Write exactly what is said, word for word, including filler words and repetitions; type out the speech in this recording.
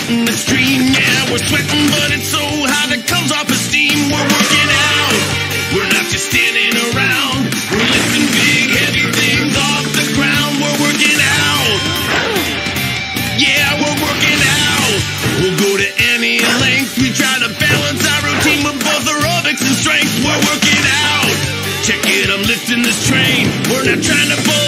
in the stream. Yeah, we're sweating, but it's so hot it comes off of steam. We're working out, we're not just standing around. We're lifting big, heavy things off the ground. We're working out, yeah, we're working out. We'll go to any length. We try to balance our routine with both aerobics and strength. We're working out. Check it, I'm lifting this train. We're not trying to pull